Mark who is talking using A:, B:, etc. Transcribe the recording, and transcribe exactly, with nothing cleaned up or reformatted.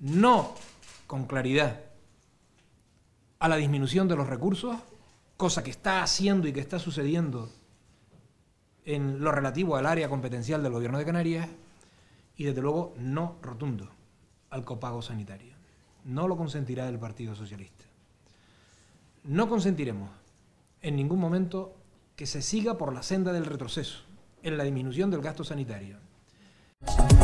A: no con claridad a la disminución de los recursos, cosa que está haciendo y que está sucediendo en lo relativo al área competencial del Gobierno de Canarias, y desde luego no rotundo al copago sanitario. No lo consentirá el Partido Socialista. No consentiremos en ningún momento que se siga por la senda del retroceso en la disminución del gasto sanitario.